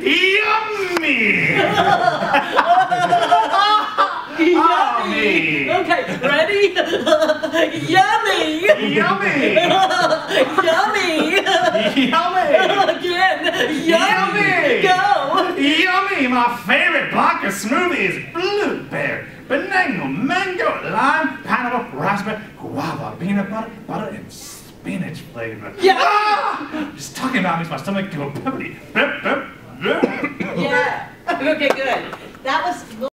Yummy! Yummy! Okay, ready? Yummy! Yummy! Yummy! Yummy! Again! Yummy! Go! Yummy! My favorite vodka smoothie is blueberry, banana, mango, lime, pineapple, raspberry, guava, peanut butter, and spinach flavor. Yeah! Ah! Just talking about makes my stomach go peppity. Yeah. Okay, good. That was